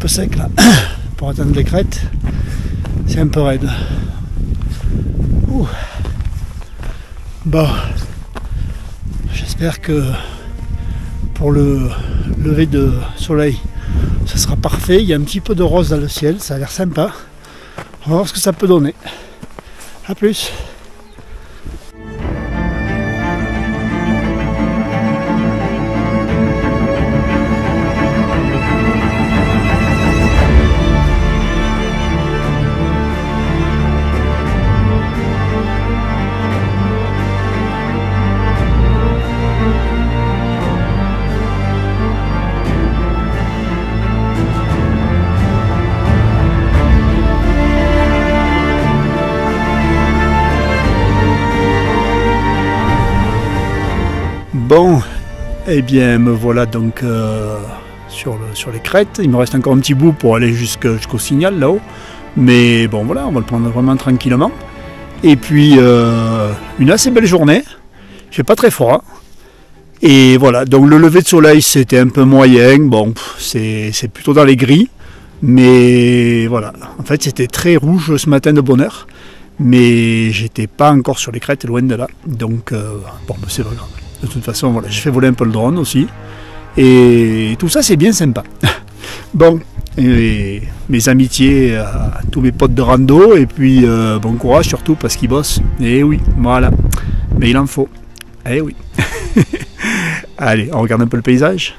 peu sec là. Pour atteindre les crêtes, c'est un peu raide. Ouh. Bon, j'espère que pour le lever de soleil, ça sera parfait. Il y a un petit peu de rose dans le ciel, ça a l'air sympa. On va voir ce que ça peut donner. A plus. Bon, eh bien me voilà donc sur les crêtes. Il me reste encore un petit bout pour aller jusqu'au signal là-haut. Mais bon voilà, on va le prendre vraiment tranquillement. Et puis une assez belle journée. Il fait pas très froid. Et voilà, donc le lever de soleil c'était un peu moyen. Bon, c'est plutôt dans les gris. Mais voilà, en fait c'était très rouge ce matin de bonne heure. Mais j'étais pas encore sur les crêtes, loin de là. Donc bon, c'est pas grave. De toute façon, voilà, j'ai fait voler un peu le drone aussi. Et tout ça, c'est bien sympa. Bon, et mes amitiés à tous mes potes de rando. Et puis, bon courage surtout parce qu'ils bossent. Et oui, voilà. Mais il en faut. Eh oui. Allez, on regarde un peu le paysage.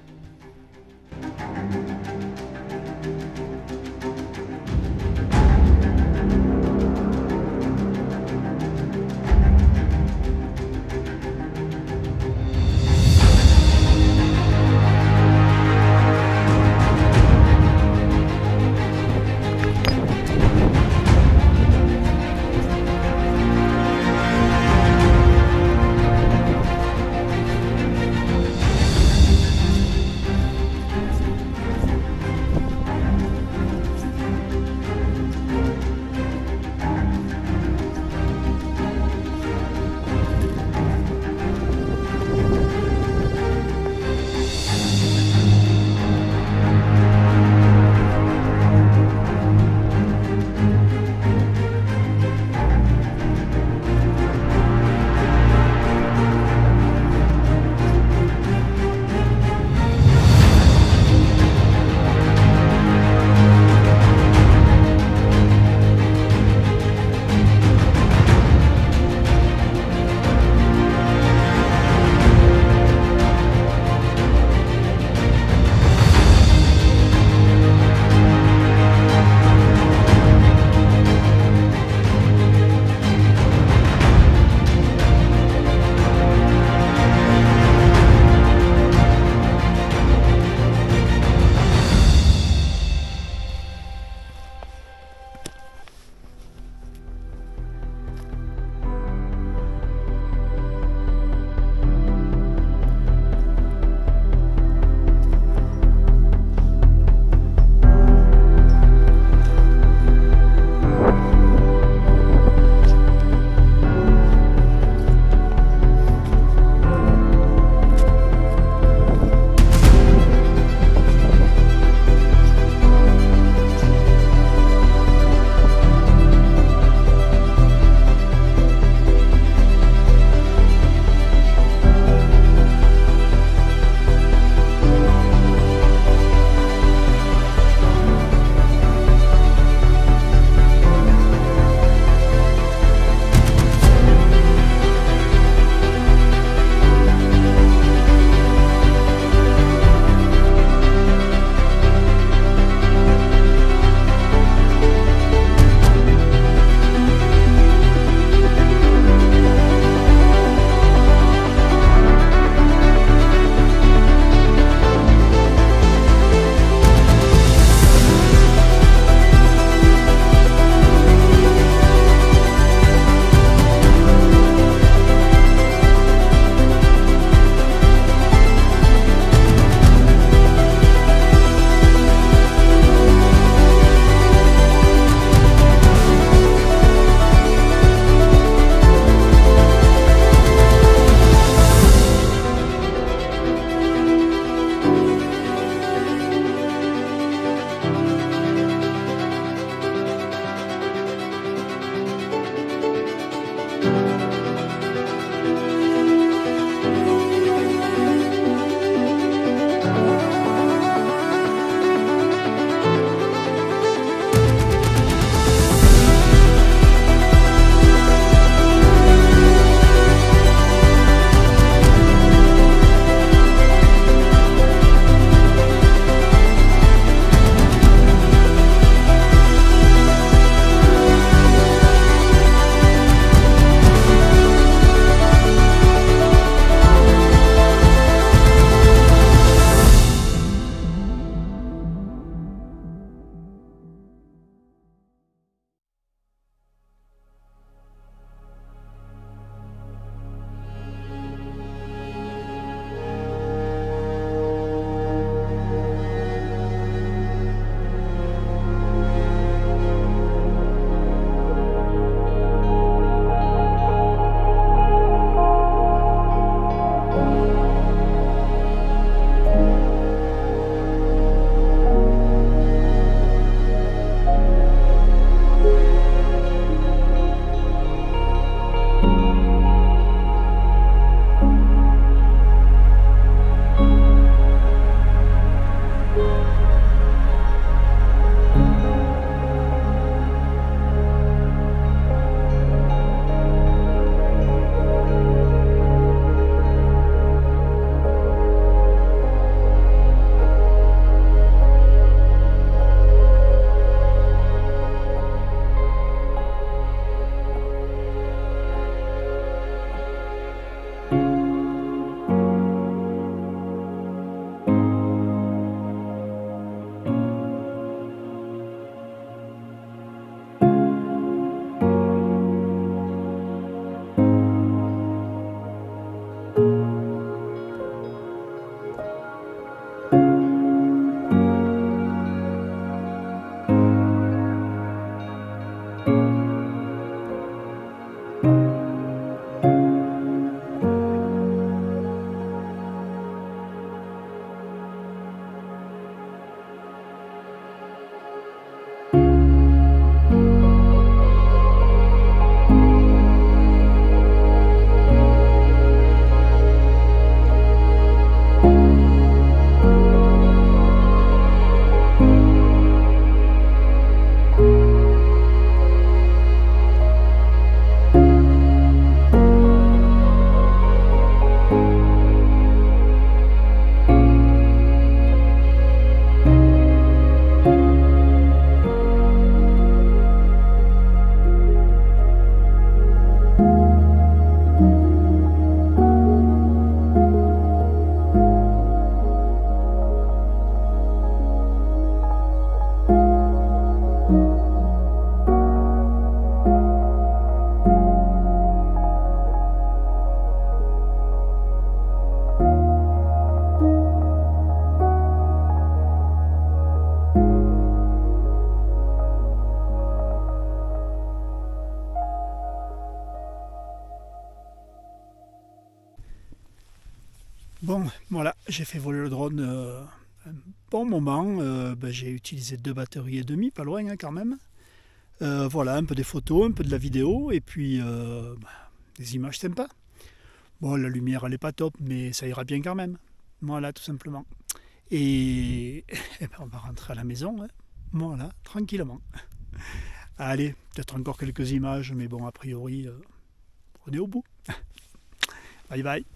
Bon, voilà, j'ai fait voler le drone un bon moment. J'ai utilisé 2 batteries et demie, pas loin hein, quand même. Voilà, un peu des photos, un peu de la vidéo, et puis des images sympas. Bon, la lumière, elle n'est pas top, mais ça ira bien quand même. Voilà, tout simplement. Et on va rentrer à la maison, hein. Voilà, tranquillement. Allez, peut-être encore quelques images, mais bon, a priori, on est au bout. Bye bye.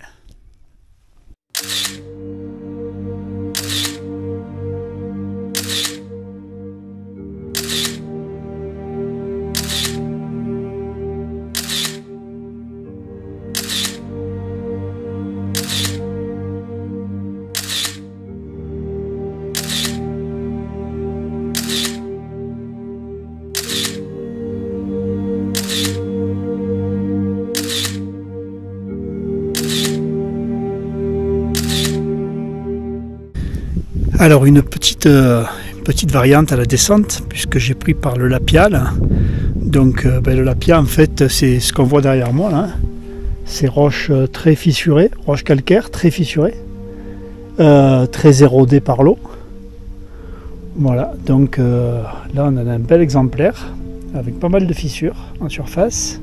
Alors une petite variante à la descente, puisque j'ai pris par le Lapial. Donc le Lapia en fait c'est ce qu'on voit derrière moi là. Ces roches très fissurées, roches calcaires très fissurées, très érodées par l'eau. Voilà, donc là on a un bel exemplaire avec pas mal de fissures en surface.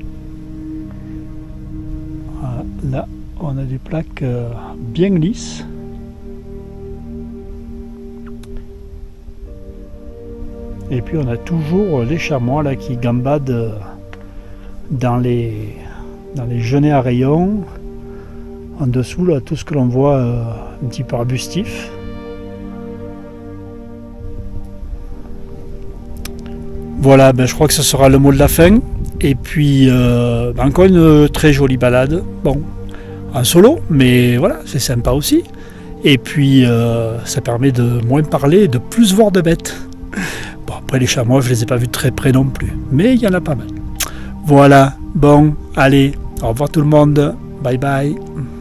Voilà, là on a des plaques bien lisses. Et puis on a toujours les chamois là qui gambadent dans les genêts à rayons. En dessous là, tout ce que l'on voit un petit peu arbustif. Voilà, je crois que ce sera le mot de la fin. Et puis encore une très jolie balade. Bon, en solo, mais voilà, c'est sympa aussi. Et puis ça permet de moins parler et de plus voir de bêtes. Bon, après les chamois, je les ai pas vus de très près non plus, mais il y en a pas mal. Voilà, bon, allez, au revoir tout le monde, bye bye.